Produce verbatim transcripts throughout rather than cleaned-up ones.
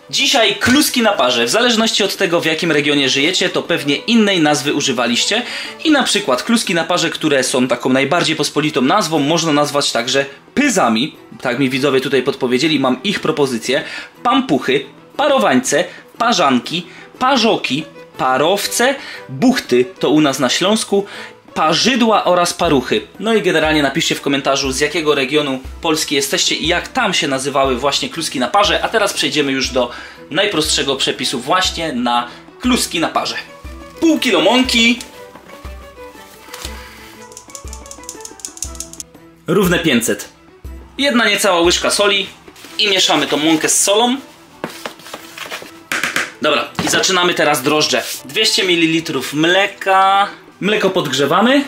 Dzisiaj kluski na parze. W zależności od tego, w jakim regionie żyjecie, to pewnie innej nazwy używaliście. I na przykład kluski na parze, które są taką najbardziej pospolitą nazwą, można nazwać także pyzami. Tak mi widzowie tutaj podpowiedzieli, mam ich propozycje. Pampuchy, parowańce, parzanki, parzoki, parowce, buchty, to u nas na Śląsku, parzydła oraz paruchy. No i generalnie napiszcie w komentarzu, z jakiego regionu Polski jesteście i jak tam się nazywały właśnie kluski na parze. A teraz przejdziemy już do najprostszego przepisu właśnie na kluski na parze. Pół kilo mąki, równe pięćset. Jedna niecała łyżka soli i mieszamy tą mąkę z solą. Dobra, i zaczynamy teraz drożdże. dwieście mililitrów mleka. Mleko podgrzewamy.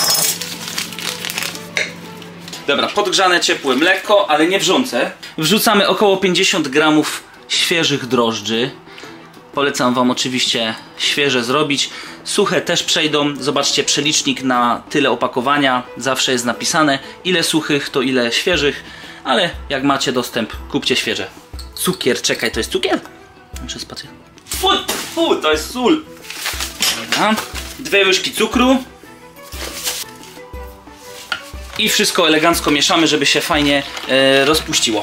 Dobra, podgrzane ciepłe mleko, ale nie wrzące. Wrzucamy około pięćdziesiąt gramów świeżych drożdży. Polecam wam oczywiście świeże zrobić. Suche też przejdą. Zobaczcie przelicznik na tyle opakowania. Zawsze jest napisane, ile suchych to ile świeżych. Ale jak macie dostęp, kupcie świeże. Cukier, czekaj, to jest cukier? Muszę spać. Fu, fu, to jest sól. Dobra. Dwie łyżki cukru. I wszystko elegancko mieszamy, żeby się fajnie e, rozpuściło.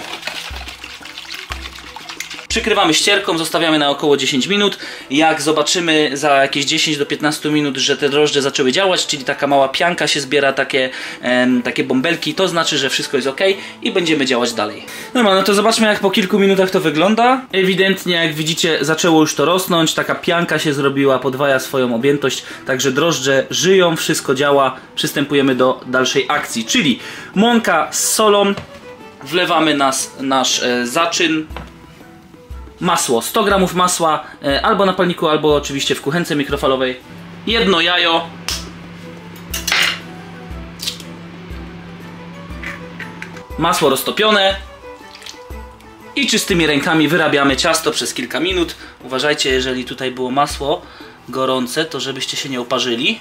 Przykrywamy ścierką, zostawiamy na około dziesięć minut. Jak zobaczymy za jakieś dziesięć do piętnastu minut, że te drożdże zaczęły działać, czyli taka mała pianka się zbiera, takie, em, takie bąbelki, to znaczy, że wszystko jest ok i będziemy działać dalej. No, no to zobaczmy, jak po kilku minutach to wygląda. Ewidentnie, jak widzicie, zaczęło już to rosnąć, taka pianka się zrobiła, podwaja swoją objętość, także drożdże żyją, wszystko działa. Przystępujemy do dalszej akcji, czyli mąka z solą, wlewamy nas, nasz e, zaczyn. Masło, sto gramów masła, e, albo na palniku, albo oczywiście w kuchence mikrofalowej. Jedno jajo. Masło roztopione. I czystymi rękami wyrabiamy ciasto przez kilka minut. Uważajcie, jeżeli tutaj było masło gorące, to żebyście się nie oparzyli.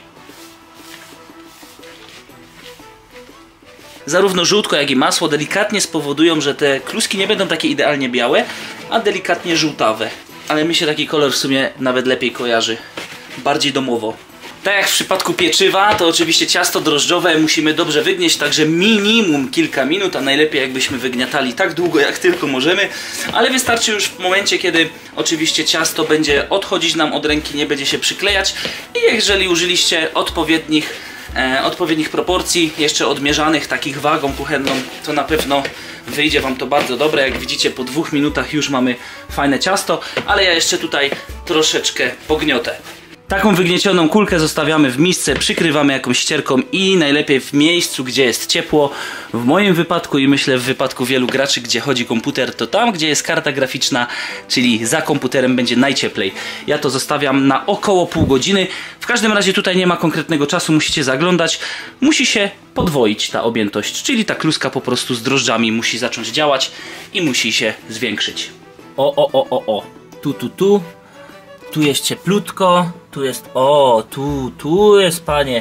Zarówno żółtko, jak i masło delikatnie spowodują, że te kluski nie będą takie idealnie białe, a delikatnie żółtawe. Ale mi się taki kolor w sumie nawet lepiej kojarzy. Bardziej domowo. Tak jak w przypadku pieczywa, to oczywiście ciasto drożdżowe musimy dobrze wygnieść, także minimum kilka minut, a najlepiej jakbyśmy wygniatali tak długo, jak tylko możemy. Ale wystarczy już w momencie, kiedy oczywiście ciasto będzie odchodzić nam od ręki, nie będzie się przyklejać. I jeżeli użyliście odpowiednich E, odpowiednich proporcji, jeszcze odmierzanych takich wagą kuchenną, to na pewno wyjdzie wam to bardzo dobre. Jak widzicie, po dwóch minutach już mamy fajne ciasto, ale ja jeszcze tutaj troszeczkę pogniotę. Taką wygniecioną kulkę zostawiamy w misce, przykrywamy jakąś ścierką i najlepiej w miejscu, gdzie jest ciepło. W moim wypadku i myślę w wypadku wielu graczy, gdzie chodzi komputer, to tam, gdzie jest karta graficzna, czyli za komputerem, będzie najcieplej. Ja to zostawiam na około pół godziny. W każdym razie tutaj nie ma konkretnego czasu, musicie zaglądać. Musi się podwoić ta objętość, czyli ta kluska po prostu z drożdżami musi zacząć działać i musi się zwiększyć. O, o, o, o, o. Tu, tu, tu. Tu jest cieplutko, tu jest, o, tu, tu jest, panie,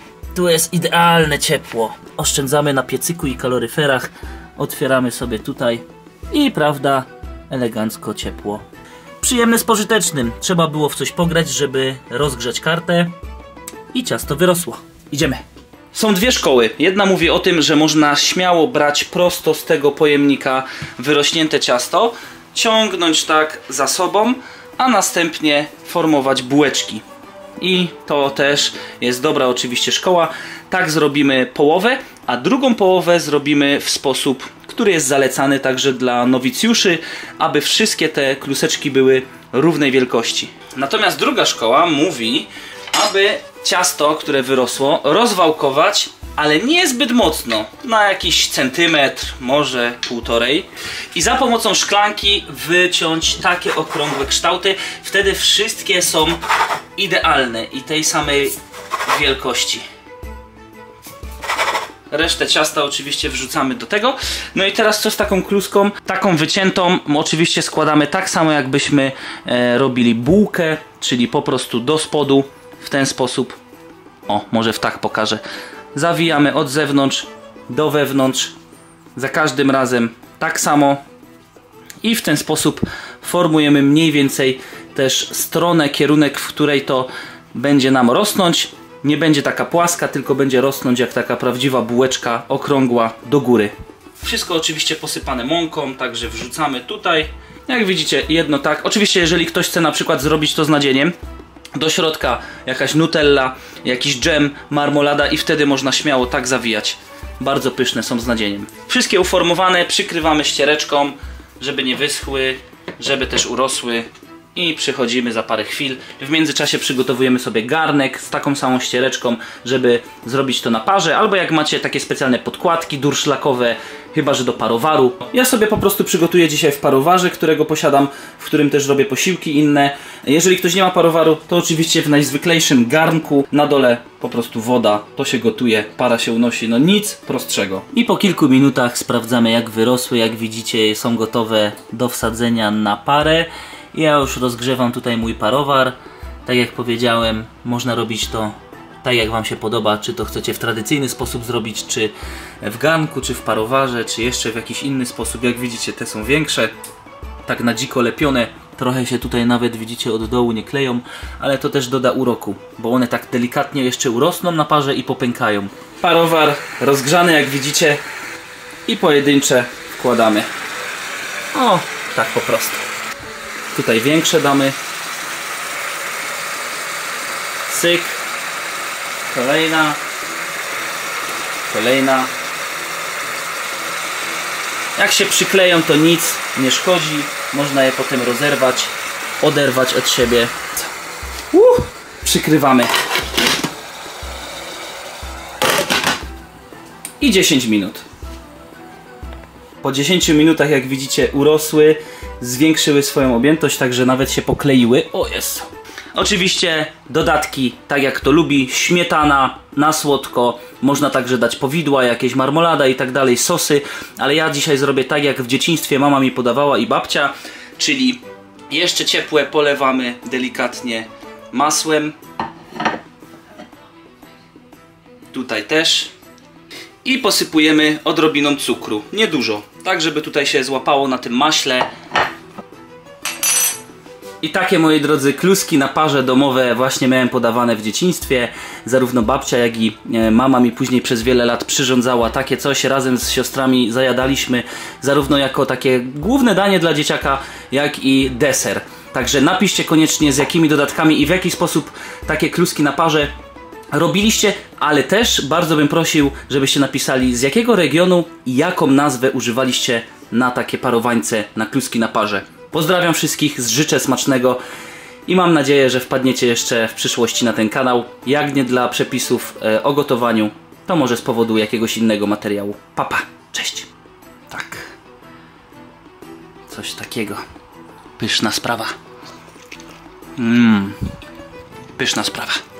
tu jest idealne ciepło. Oszczędzamy na piecyku i kaloryferach, otwieramy sobie tutaj i, prawda, elegancko ciepło. Przyjemne z pożytecznym, trzeba było w coś pograć, żeby rozgrzać kartę i ciasto wyrosło. Idziemy. Są dwie szkoły. Jedna mówi o tym, że można śmiało brać prosto z tego pojemnika wyrośnięte ciasto, ciągnąć tak za sobą, a następnie formować bułeczki. I to też jest dobra oczywiście szkoła. Tak zrobimy połowę, a drugą połowę zrobimy w sposób, który jest zalecany także dla nowicjuszy, aby wszystkie te kluseczki były równej wielkości. Natomiast druga szkoła mówi, aby ciasto, które wyrosło, rozwałkować, ale nie zbyt mocno, na jakiś centymetr, może półtorej, i za pomocą szklanki wyciąć takie okrągłe kształty. Wtedy wszystkie są idealne i tej samej wielkości. Resztę ciasta oczywiście wrzucamy do tego. No i teraz co z taką kluską? Taką wyciętą oczywiście składamy tak samo, jakbyśmy e, robili bułkę, czyli po prostu do spodu w ten sposób. O, może w tak pokażę. Zawijamy od zewnątrz do wewnątrz, za każdym razem tak samo i w ten sposób formujemy mniej więcej też stronę, kierunek, w której to będzie nam rosnąć. Nie będzie taka płaska, tylko będzie rosnąć jak taka prawdziwa bułeczka okrągła do góry. Wszystko oczywiście posypane mąką, także wrzucamy tutaj. Jak widzicie, jedno tak. Oczywiście jeżeli ktoś chce na przykład zrobić to z nadzieniem, do środka jakaś nutella, jakiś dżem, marmolada i wtedy można śmiało tak zawijać. Bardzo pyszne są z nadzieniem. Wszystkie uformowane przykrywamy ściereczką, żeby nie wyschły, żeby też urosły. I przychodzimy za parę chwil. W międzyczasie przygotowujemy sobie garnek z taką samą ściereczką, żeby zrobić to na parze. Albo jak macie takie specjalne podkładki durszlakowe, chyba że do parowaru. Ja sobie po prostu przygotuję dzisiaj w parowarze, którego posiadam, w którym też robię posiłki inne. Jeżeli ktoś nie ma parowaru, to oczywiście w najzwyklejszym garnku. Na dole po prostu woda, to się gotuje, para się unosi, no nic prostszego. I po kilku minutach sprawdzamy, jak wyrosły. Jak widzicie, są gotowe do wsadzenia na parę. Ja już rozgrzewam tutaj mój parowar. Tak jak powiedziałem, można robić to tak jak wam się podoba, czy to chcecie w tradycyjny sposób zrobić, czy w garnku, czy w parowarze, czy jeszcze w jakiś inny sposób. Jak widzicie, te są większe, tak na dziko lepione. Trochę się tutaj nawet, widzicie, od dołu nie kleją, ale to też doda uroku, bo one tak delikatnie jeszcze urosną na parze i popękają. Parowar rozgrzany, jak widzicie, i pojedyncze wkładamy. O, tak po prostu. Tutaj większe damy. Cyk. Kolejna. Kolejna. Jak się przykleją, to nic nie szkodzi. Można je potem rozerwać, oderwać od siebie. Uh, przykrywamy. I dziesięć minut. Po dziesięciu minutach, jak widzicie, urosły, zwiększyły swoją objętość, także nawet się pokleiły. O jest. Oczywiście dodatki, tak jak to lubi, śmietana na słodko, można także dać powidła, jakieś marmolada i tak dalej, sosy, ale ja dzisiaj zrobię tak, jak w dzieciństwie mama mi podawała i babcia, czyli jeszcze ciepłe polewamy delikatnie masłem. Tutaj też. I posypujemy odrobiną cukru, niedużo, tak żeby tutaj się złapało na tym maśle. I takie, moi drodzy, kluski na parze domowe właśnie miałem podawane w dzieciństwie. Zarówno babcia, jak i mama mi później przez wiele lat przyrządzała takie coś. Razem z siostrami zajadaliśmy zarówno jako takie główne danie dla dzieciaka, jak i deser. Także napiszcie koniecznie, z jakimi dodatkami i w jaki sposób takie kluski na parze robiliście, ale też bardzo bym prosił, żebyście napisali, z jakiego regionu i jaką nazwę używaliście na takie parowańce, na kluski na parze. Pozdrawiam wszystkich, życzę smacznego i mam nadzieję, że wpadniecie jeszcze w przyszłości na ten kanał. Jak nie dla przepisów e, o gotowaniu, to może z powodu jakiegoś innego materiału. Papa, pa. Cześć. Tak. Coś takiego. Pyszna sprawa. Mmm. Pyszna sprawa.